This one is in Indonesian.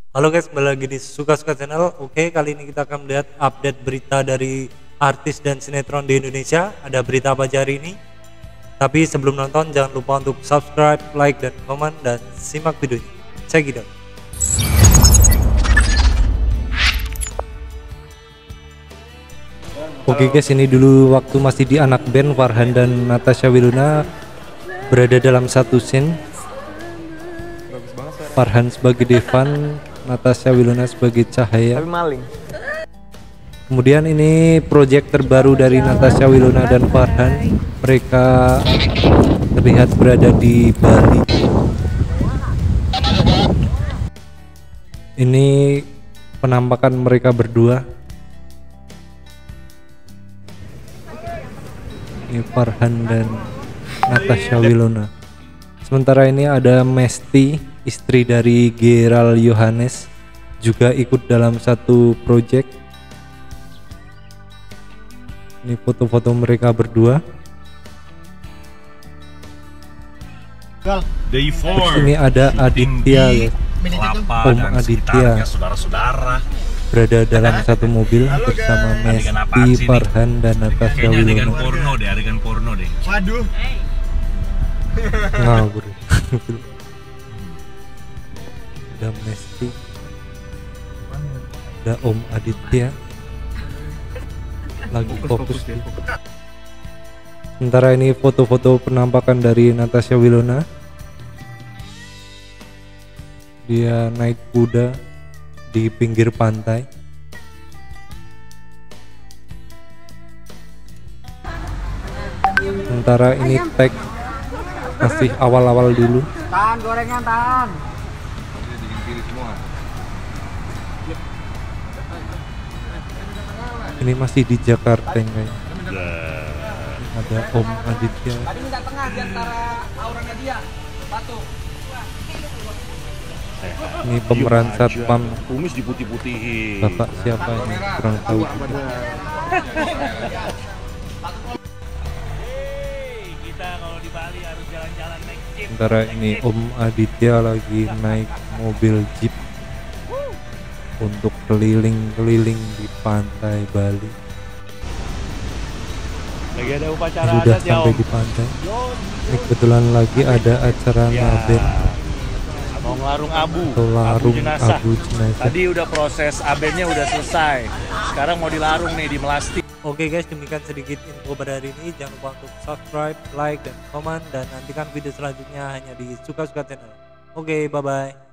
Halo guys, kembali lagi di Suka-Suka Channel. Oke, kali ini kita akan melihat update berita dari artis dan sinetron di Indonesia. Ada berita apa aja hari ini? Tapi sebelum nonton, jangan lupa untuk subscribe, like, dan komen, dan simak videonya. Check it out. Oke guys, ini dulu waktu masih di anak band, Farhan dan Natasha Wilona berada dalam satu scene. Farhan sebagai Devan, Natasha Wilona sebagai Cahaya. Tapi maling. Kemudian ini proyek terbaru dari Natasha Wilona dan Farhan. Mereka terlihat berada di Bali. Ini penampakan mereka berdua. Ini Farhan dan Natasha Wilona. Sementara ini ada Mesti, istri dari Geral Yohanes, juga ikut dalam satu proyek. Ini foto-foto mereka berdua. Terus ini ada Aditya ya, Om Aditya, berada dalam satu mobil bersama Mesti, Farhan, dan Natasha Wilona. Adegan porno deh. Waduh. Ngawur. Ada Mesti, ada Om Aditya lagi fokus. Sementara ini foto-foto penampakan dari Natasha Wilona. Dia naik kuda di pinggir pantai. Sementara ini tag masih awal-awal dulu. Tahan gorengan, tahan. Ini masih di Jakarta kayaknya. Ada Om Aditya. Tadi minta tengah di antara auranya dia. Batu. Ini pemeran satpam. Kumis diputih-putihin. Bapak siapa ini? Kurang tahu juga. Kita kalau di Bali harus jalan-jalan naik jeep. Sementara ini Om Aditya lagi naik mobil jeep untuk keliling-keliling di pantai Bali. Lagi ada upacara Sudah adat ya sampai Om. di pantai. Ini kebetulan lagi ada acara ngaben Mau ngelarung abu. atau larung jenazah. abu jenazah. Tadi udah proses abennya udah selesai. Sekarang mau dilarung nih di Melasti. Oke guys, demikian sedikit info pada hari ini. Jangan lupa untuk subscribe, like, dan komen, dan nantikan video selanjutnya hanya di Suka-Suka Channel. Oke, bye-bye.